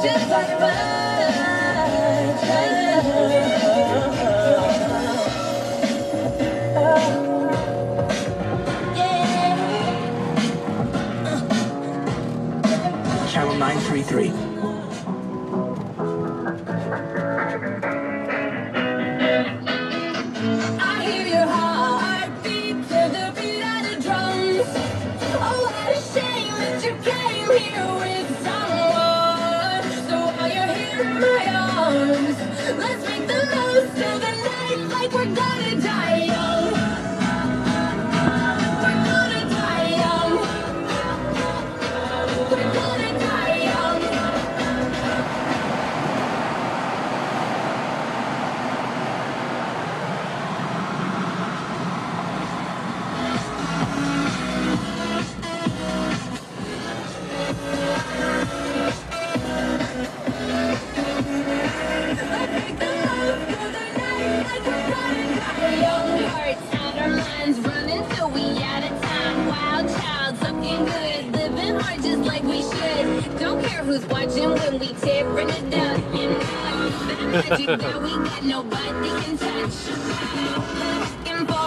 just like Channel 933. Let's make the most of the night like we're gonna die young. We're gonna die young. We're gonna die young. Let's make the most of the night like we're gonna die young. Hearts out our minds running till we out of time. Wild child, looking good, living hard just like we should. Don't care who's watching when we tearing it up. You know that magic that we got nobody can touch. Looking for